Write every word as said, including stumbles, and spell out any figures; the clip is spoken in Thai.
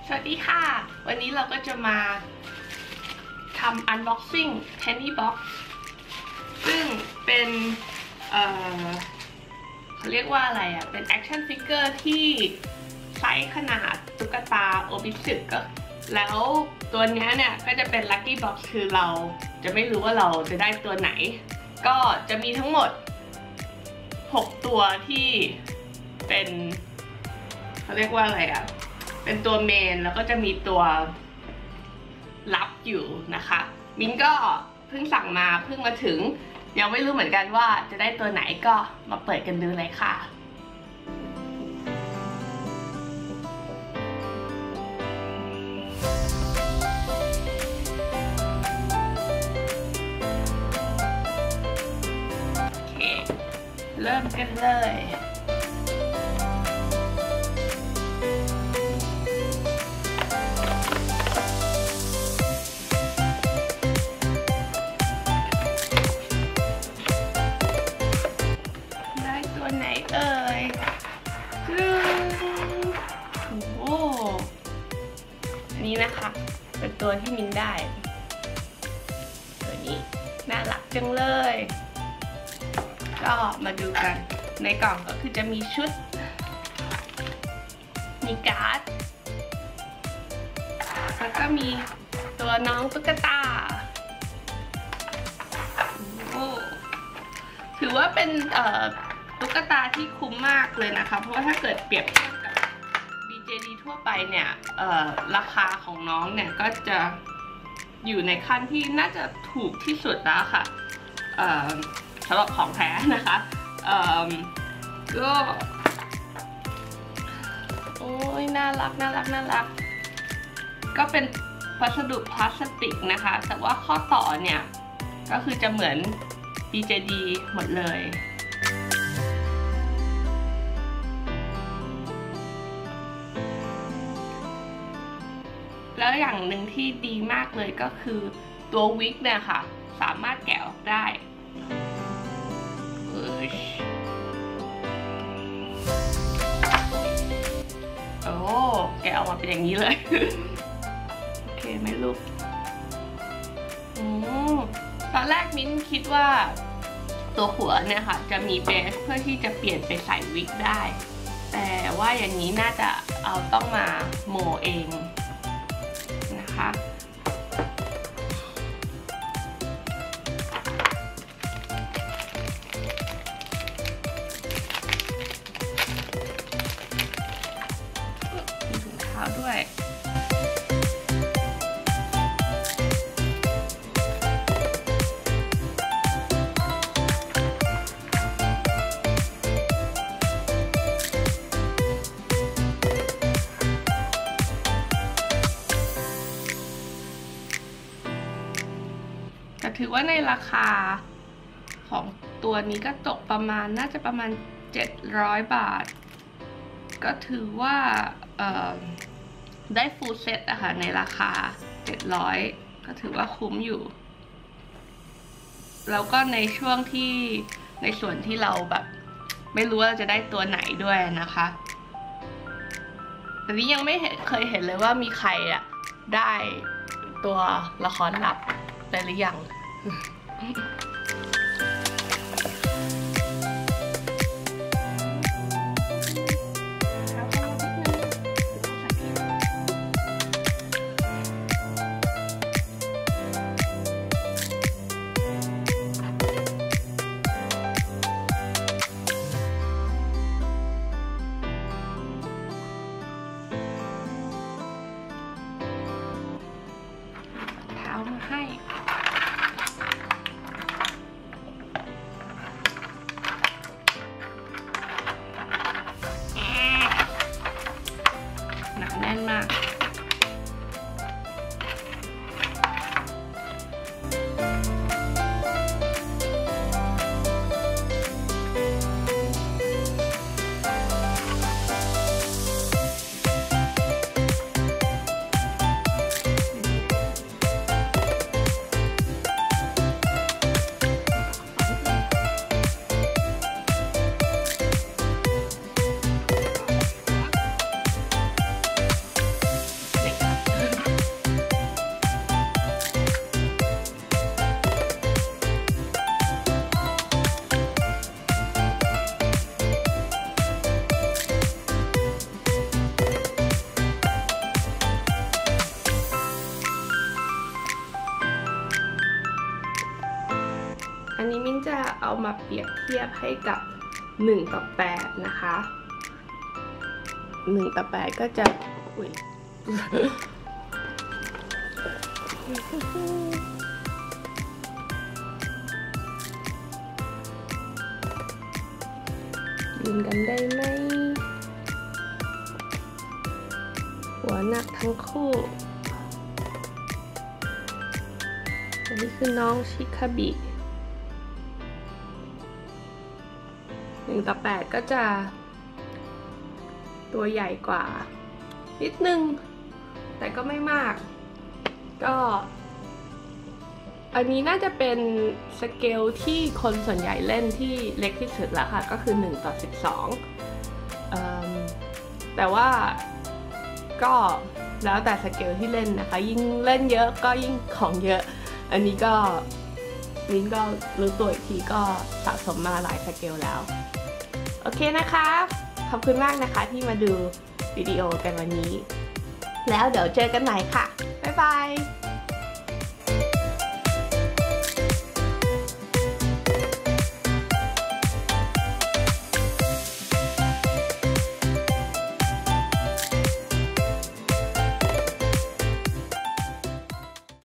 สวัสดีค่ะวันนี้เราก็จะมาทำ unboxing Tiny Box ซึ่งเป็นเอ่อเขาเรียกว่าอะไรอ่ะเป็น action figure ที่ไซส์ขนาดตุ๊กตาโอบิสึก็แล้วตัวนี้เนี่ยก็จะเป็น lucky box คือเราจะไม่รู้ว่าเราจะได้ตัวไหนก็จะมีทั้งหมดหกตัวที่เป็นเขาเรียกว่าอะไรอ่ะเป็นตัวเมนแล้วก็จะมีตัวลับอยู่นะคะมิ้นก็เพิ่งสั่งมาเพิ่งมาถึงยังไม่รู้เหมือนกันว่าจะได้ตัวไหนก็มาเปิดกันดูเลยค่ะโอเคเริ่มกันเลยตัวไหนเอ่ยจึงโอ้อันนี้นะคะเป็นตัวที่มินได้ตัวนี้น่ารักจังเลยก็มาดูกันในกล่องก็คือจะมีชุดมีการ์ดแล้วก็มีตัวน้องตุ๊กตาโอ้ถือว่าเป็นเอ่อตุ๊กตาที่คุ้มมากเลยนะคะเพราะว่าถ้าเกิดเปรียบเทียบกับ บี เจ ดี ทั่วไปเนี่ยราคาของน้องเนี่ยก็จะอยู่ในขั้นที่น่าจะถูกที่สุดแล้วค่ะสำหรับของแท้นะคะก็โอ้ยน่ารักน่ารักน่ารักก็เป็นวัสดุพลาสติกนะคะแต่ว่าข้อต่อเนี่ยก็คือจะเหมือน บี เจ ดี หมดเลยแล้วอย่างหนึ่งที่ดีมากเลยก็คือตัววิกเนี่ยค่ะสามารถแกะออกได้โอ้แกะออกมาเป็นอย่างนี้เลยโอเคไหมลูกอืมตอนแรกมิ้นคิดว่าตัวหัวเนี่ยค่ะจะมีเบสเพื่อที่จะเปลี่ยนไปใส่วิกได้แต่ว่าอย่างนี้น่าจะเอาต้องมาโมเองนะคะมีถุงเท้าด้วยถือว่าในราคาของตัวนี้ก็ตกประมาณน่าจะประมาณเจ็ดร้อยบาทก็ถือว่าได้ฟูลเซ็ตอะค่ะในราคาเจ็ดร้อยก็ถือว่าคุ้มอยู่แล้วก็ในช่วงที่ในส่วนที่เราแบบไม่รู้ว่าจะได้ตัวไหนด้วยนะคะแต่นี้ยังไม่เคยเห็นเลยว่ามีใครอะได้ตัวละครลับได้หรือยังเท้ามาให้เอามาเปรียบเทียบให้กับหนึ่งต่อแปดนะคะหนึ่งต่อแปดก็จะอุ้ยยืนกันได้ไหมหัวหนักทั้งคู่อันนี้คือน้องชิคาบิหนึ่งต่อแปดก็จะตัวใหญ่กว่านิดนึงแต่ก็ไม่มากก็อันนี้น่าจะเป็นสเกลที่คนส่วนใหญ่เล่นที่เล็กที่สุดแล้วค่ะก็คือหนึ่งต่อสิบสองเอ่อแต่ว่าก็แล้วแต่สเกลที่เล่นนะคะยิ่งเล่นเยอะก็ยิ่งของเยอะอันนี้ก็มิ้นก็รู้ตัวอีกทีก็สะสมมาหลายสเกลแล้วโอเคนะคะขอบคุณมากนะคะที่มาดูวิดีโอกันวันนี้แล้วเดี๋ยวเจอกันใหม่ค่ะบ๊ายบาย